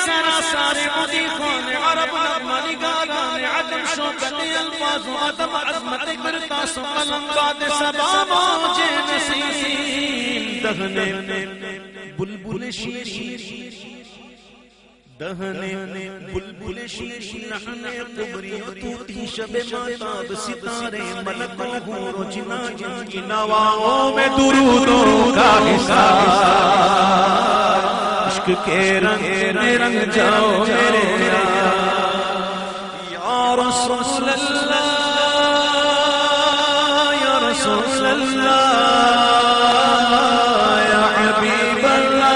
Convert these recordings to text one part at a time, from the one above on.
سرا سارے مدی خان عرب نغمانی گالان عدم شوکت الفاظ و عدم عظمت برتاس و قلم باد سبا موجے نسیم دہنے بلبل شیرین دہنے بلبل شیرین لحن قبری توتی شب ماتاب ستارے ملکوں حور جنا جن کی نواؤں میں درودوں کا حساب عشق کے رنگ میں رنگ جاؤ میرے یا رسول اللہ یا رسول اللہ یا حبیب اللہ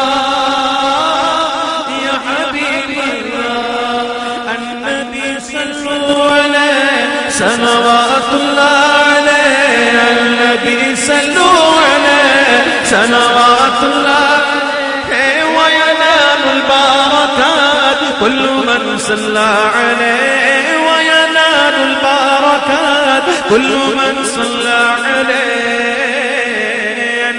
یا حبیب اللہ النبی صلو علیہ صلوات اللہ علیہ النبی صلو علیہ صلوات اللہ كل من صلى عليه وينال البركات كل من صلى عليه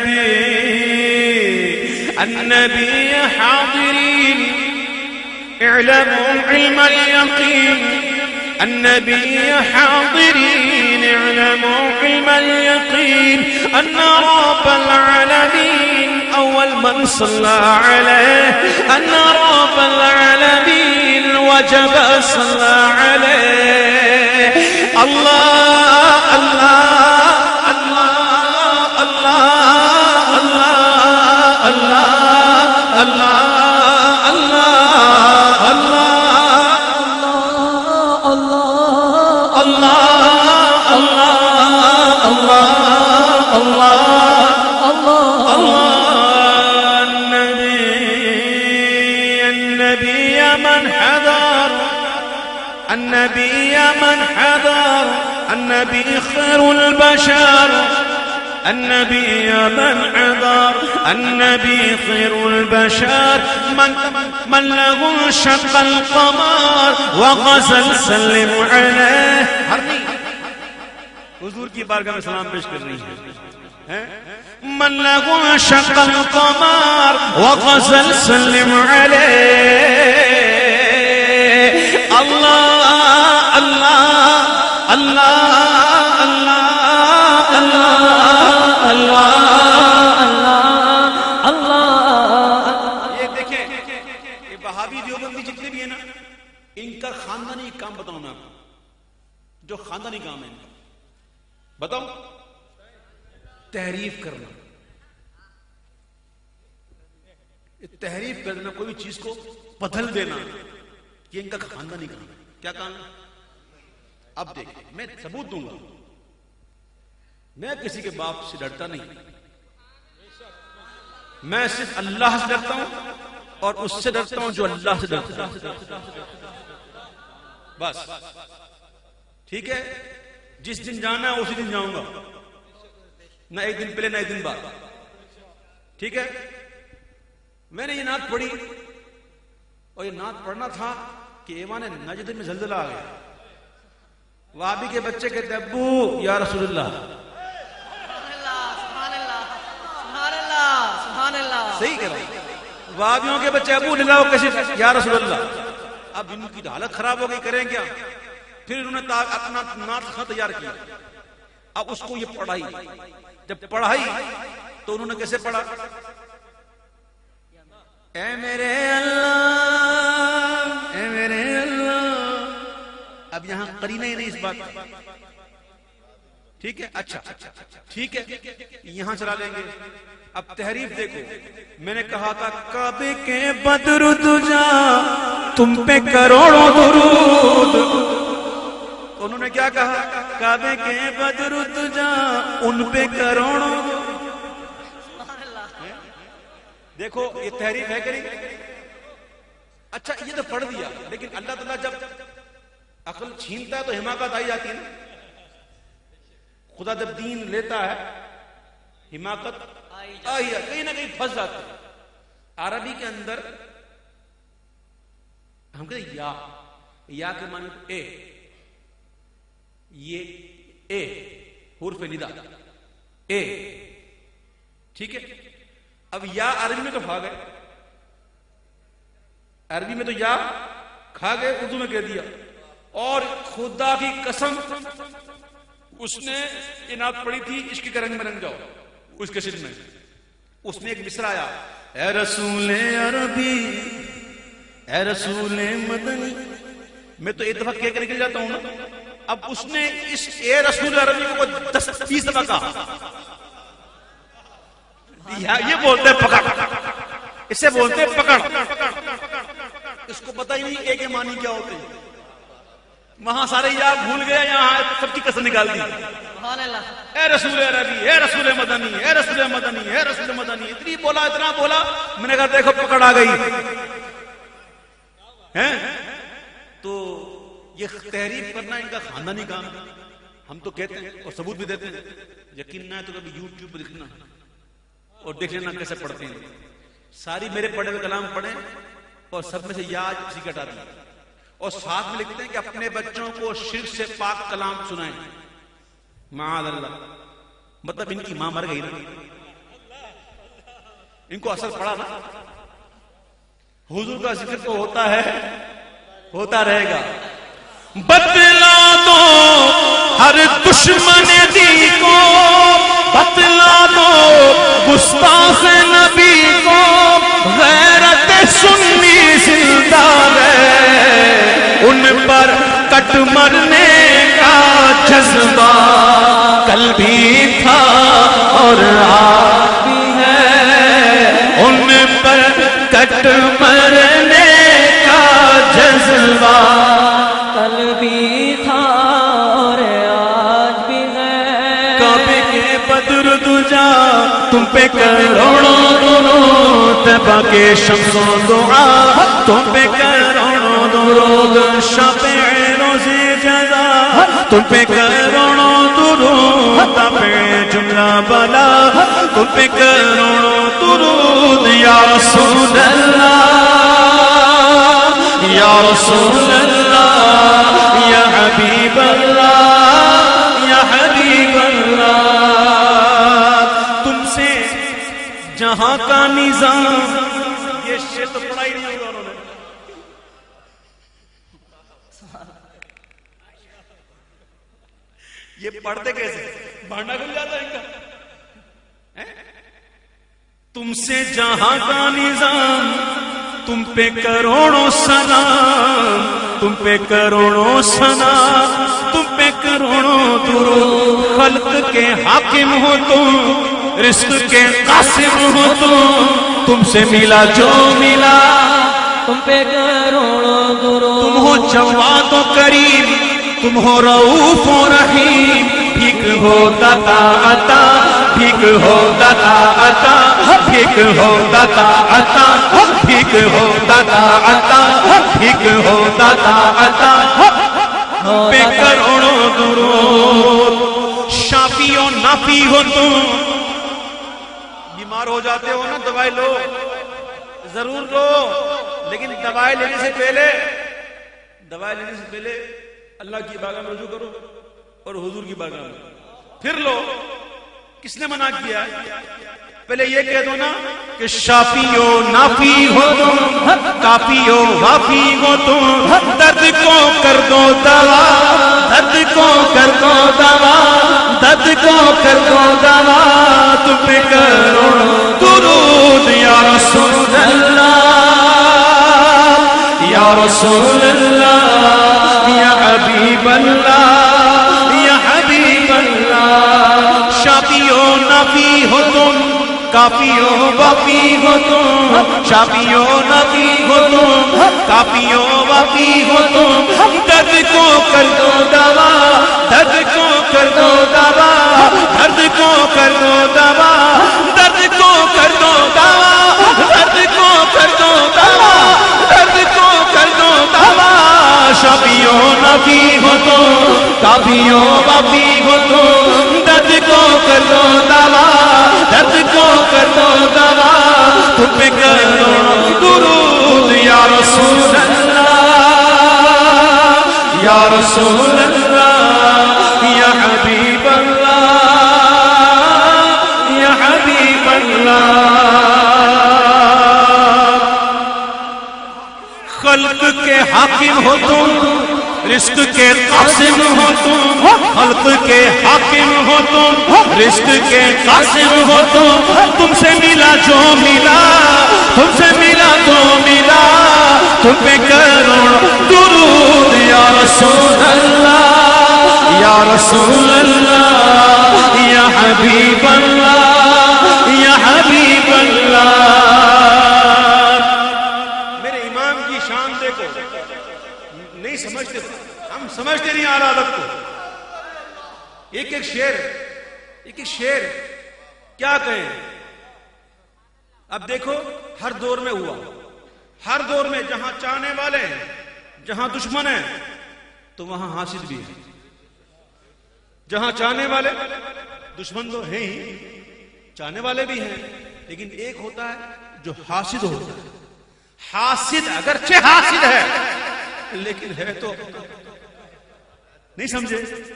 النبي حاضرين اعلموا علم اليقين النبي حاضرين اعلموا علم اليقين أن رب العالمين أول من صلى عليه أن رب العالمين وجب صلى عليه الله الله الله الله الله الله الله الله النبي من حضر النبي خير البشر النبي من حضر النبي خير البشر من له شق القمر وغزل سلم عليه حضور کی بارگاہ میں سلام پیش کر رہی ہے من له شق القمر وغزل سلم عليه اللہ اللہ اللہ اللہ اللہ اللہ اللہ یہ دیکھیں یہ وہابی دیوبندی جتنے بھی ہیں نا ان کا خاندانی کام بتاؤں میں آپ کو جو خاندانی کام ہے ان کا بتاؤ تحریف کرنا تحریف کر دینا کوئی بھی چیز کو بدل دینا یہ ان کا خاندانی کام ہے کیا کام ہے اب دیکھیں میں ثبوت دوں گا میں کسی کے باپ سے ڈرتا نہیں میں صرف اللہ سے ڈرتا ہوں اور اس سے ڈرتا ہوں جو اللہ سے ڈرتا ہوں بس ٹھیک ہے جس دن جانا ہے اسی دن جاؤں گا نہ ایک دن پہلے نہ ایک دن بعد ٹھیک ہے میں نے یہ نعت پڑھی اور یہ نعت پڑھنا تھا کہ ایوان نجد میں زلزلہ آ گیا وہابی کے بچے کہتے ہیں ابو یا رسول اللہ صحیح کہہ رہا ہے وہابیوں کے بچے ابو للہ و کشف یا رسول اللہ اب ان کی حالت خراب ہو گئی کریں کیا پھر انہوں نے اپنا نعت خط تیار کیا اب اس کو یہ پڑھائی جب پڑھائی تو انہوں نے کیسے پڑھا اے میرے اللہ اے میرے اللہ اب یہاں قرینہ ہی نہیں اس بات ٹھیک ہے اچھا ٹھیک ہے یہاں چلا لیں گے اب تحریف دیکھو میں نے کہا تھا کعبے کے بدر تجا تم پہ کروڑوں درود تو انہوں نے کیا کہا کعبے کے بدر تجا ان پہ کروڑوں دیکھو یہ تحریف ہے کہ نہیں اچھا یہ تو پڑھ دیا لیکن اللہ تعالیٰ جب عقل چھینتا ہے تو حماقت آئی جاتی ہے نا خدا جب دین لیتا ہے حماقت آئی کہیں نہ کہیں پھنس جاتے ہیں عربی کے اندر ہم کہتے ہیں یا کے معنی اے یہ اے حرف ندا اے ٹھیک ہے اب یا عربی میں تو بھاگ ہے عربی میں تو یا کھا گئے، اردو میں کہہ دیا. اور خدا کی قسم اس نے یہ نعت پڑھی تھی عشق کے رنگ میں رنگ جاؤ، اس کے سن میں اس میں ایک مصرع آیا، اے رسول عربی اے رسول مدنی. میں تو ایک دفعہ کہہ کے نکل جاتا ہوں نا. اب اس نے اس اے رسول عربی کو 10-20 دفعہ کہا. یہ بولتے ہیں پکڑ، اسے بولتے ہیں پکڑ. اس کو پتہ ہی نہیں اے کے معنی کیا ہوتے ہیں. وہاں سارے یا بھول گئے، یہاں سب کی قسم نکال دی. اے رسول عربی اے رسول مدنی اے رسول مدنی اے رسول مدنی. اتنا بولا میں نے کہا دیکھو پکڑ آ گئی. تو یہ تحریف کرنا ان کا خاندانی کام ہے. ہم تو کہتے ہیں اور ثبوت بھی دیتے ہیں. یقین نہ ہے تو کبھی یوٹیوب پہ دیکھنا اور دیکھ لینا کیسے پڑھتے ہیں. ساری میرے پڑھے ہوئے کلام پڑھیں اور سب میں سے یاد اسی کا ڈالیں اور ساتھ میں لکھتے ہیں کہ اپنے بچوں کو شرک سے پاک کلام سنائیں. معاذ اللہ. مطلب ان کی ماں مر گئی نا، ان کو اثر پڑا نا. حضور کا ذکر تو ہوتا ہے، ہوتا رہے گا. بتلا دو ہر دشمن دی کو، بتلا دو گستاخ نبی کو، غیرت سنی زندہ ہے، ان پر کٹ مرنے کا جذبہ کل بھی تھا اور آج بھی ہے، ان پر کٹ مرنے کا جذبہ کل بھی تھا اور آج بھی ہے. کعبے کے بدر دجا تم پہ کروڑوں درود، طیبہ کے شمس و دعا تم پہ کروڑوں درود، شفیع روز جزا تم پہ کروڑوں درود، دافع جملہ بلا تم پہ کروڑوں درود. یا رسول اللہ یا رسول اللہ یا حبیب اللہ یا حبیب اللہ. تم سے جہاں کا نظام، یہ شعر تو پڑھا ہی نہیں ہوگا انہوں نے. یہ پڑھتے کیسے؟ بھانڈا کھل جاتا ہے ان کا. تم سے جہاں کا نظام، تم پہ کروڑوں سلام، تم پہ کروڑوں ثنا، تم پہ کروڑوں درود. خلق کے حاکم ہو تم، رزق کے قاسم ہو تم سے ملا جو ملا، تم پہ کروڑوں درود. تم ہو جواد و کریم، تم ہو رؤوف و رحیم، بھیک ہو داتا عطا، بھیک ہو داتا عطا، بھیک ہو داتا عطا، بھیک ہو داتا عطا، بھیک ہو داتا عطا. بے کروڑوں درود. شافی و نافی ہو تم. بیمار ہو جاتے ہو نا، دوائی لو ضرور لو، لیکن دوائی لینے سے پہلے اللہ کی بارگاہ میں رجوع کرو اور حضور کی بارگاہ میں پھر لو. کس نے منع کیا؟ پہلے یہ کہہ دو نا کہ شافی و نافی ہو تم، کافی و وافی ہو تم. درد کو کر دو دوا، درد کو کر دو دوا، درد کو کر دو دوا. تم پہ کروڑوں درود. یا رسول اللہ یا رسول اللہ یا حبیب اللہ یا حبیب اللہ. شافی و نافی ہو تم، کافی و وافی ہو تم، شافی و نافی ہو تم، کافی و وافی ہو تم. درد کو کر دو دوا، درد کو کر دو دوا، درد کو کر دو دوا، درد کو کر دو دوا، درد کو کر دو دوا، درد کو کر دو دوا. شافی و نافی ہو تم، کافی و وافی ہو تم. درد کو کر دو دوا، درد کو کر دو دوا. تم پہ کروڑوں درود. یا رسول اللہ یا رسول اللہ یا حبیب اللہ یا حبیب اللہ. خلق کے حاکم ہو تم، رزق کے قاسم ہو تم، خلق کے حاکم ہو تم، رزق کے قاسم ہو تم سے ملا جو ملا، تم سے ملا تو ملا، تم پہ کروڑ درود یا رسول اللہ، یا رسول اللہ، یا حبیب اللہ، یا حبیب اللہ۔ نہیں سمجھتے، ہم سمجھتے نہیں اعلیٰ ادب کو۔ ایک ایک شعر کیا کہیں۔ اب دیکھو ہر دور میں ہوا، ہر دور میں جہاں چاہنے والے ہیں، جہاں دشمن ہیں، تو وہاں حاسد بھی ہے۔ جہاں چاہنے والے، دشمن تو ہیں ہی، چاہنے والے بھی ہیں، لیکن ایک ہوتا ہے جو حاسد ہوتا ہے۔ حاسد اگرچہ حاسد ہے لیکن ہے تو نہیں سمجھے،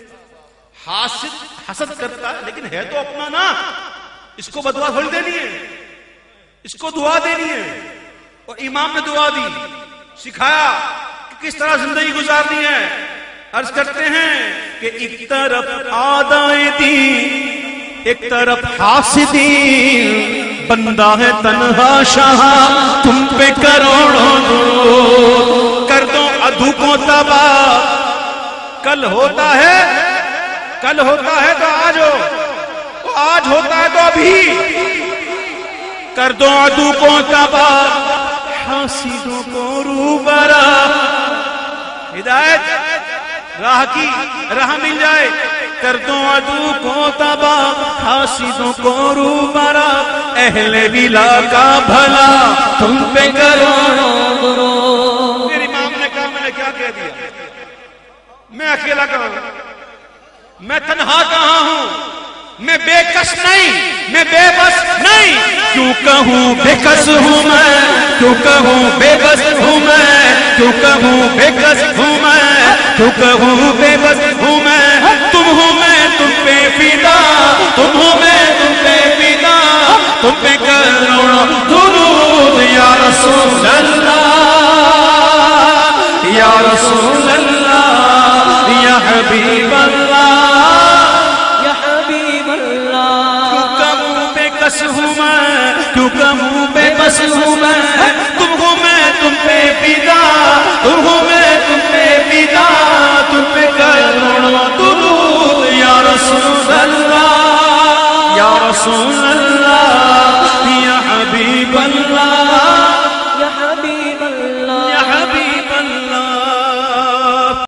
حسد کرتا ہے لیکن ہے تو اپنا نا، اس کو بدعا تھوڑی دینی ہے، اس کو دعا دینی ہے۔ اور امام نے دعا دی، سکھایا کہ کس طرح زندگی گزارنی ہے۔ عرض کرتے ہیں کہ ایک طرف آدائیں دین، ایک طرف حاسدین، بندہ ہے تنہا شاہ تم پہ کروڑوں درود، کر دو عدو کو تباہ۔ کل ہوتا ہے تو آج ہو، آج ہوتا ہے تو ابھی، کر دو عدو کو تباہ، حاسدوں کو روبرا۔ ہدایت راہ مل جائے، کر دو عدو کو تباہ، حاسدوں کو روبرا، اہل ولا کا بھلا تم پہ کروڑوں درود۔ میری امام نے کہا میں نے کیا کہہ دیا، میں اکیلا کہاں ہوں، میں تنہا کہاں ہوں، میں بے کس نہیں، میں بے بس نہیں، کیوں کہوں بے کس ہوں میں، کیوں کہوں بے بس ہوں میں، کیوں کہوں بے کس ہوں میں، کیوں کہوں بے بس ہوں میں، تم ہوں میں تم پہ فدا، تم ہوں میں تم پہ فدا، تم پہ کروڑوں درود یا رسول اللہ، یا رسول اللہ، یا حبیب اللہ، یا حبیب اللہ۔ کیوں کہوں بے کس ہوں میں، کیوں کہوں بے بس ہوں میں، تم ہوں میں تم پہ فدا، تم ہوں میں تم پہ فدا، تم پہ کروڑوں درود یا رسول اللہ، یا رسول